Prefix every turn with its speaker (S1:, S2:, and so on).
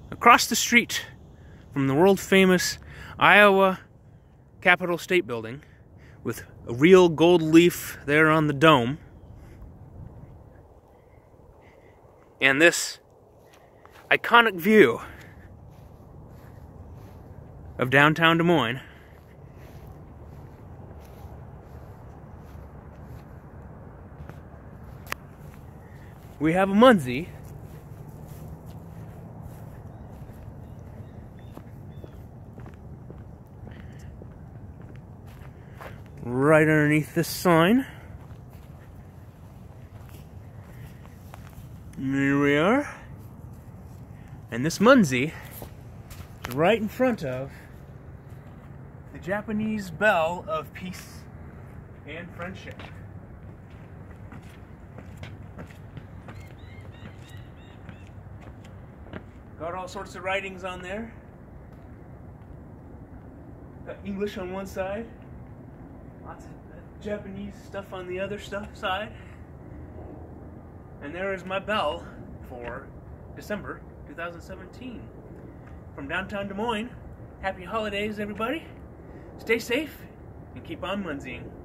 S1: across the street from the world-famous Iowa Capitol State Building, with a real gold leaf there on the dome, and this iconic view of downtown Des Moines, we have a Munzee right underneath this sign. And here we are. And this Munzee is right in front of the Japanese bell of peace and friendship. Got all sorts of writings on there. Got English on one side, lots of Japanese stuff on the other side. And there is my bell for December 2017. From downtown Des Moines, happy holidays everybody. Stay safe and keep on Munzeeing.